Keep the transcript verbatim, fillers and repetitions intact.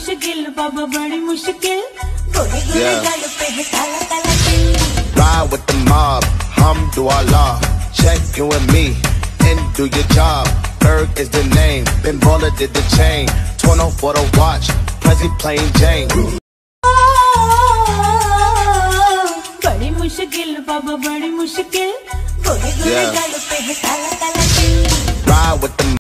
मुश्किल बाबा बड़ी मुश्किल गोरे गोरे गाल पे है काला काला तिल Ride with the mob, Hamdulillah. Check in with me and do your job. Berg is the name, Ben Baller did the chain. Torno for the watch, Prezi plain Jane. बड़ी मुश्किल बाबा बड़ी मुश्किल गोरे गोरे गाल पे है काला काला तिल Ride with the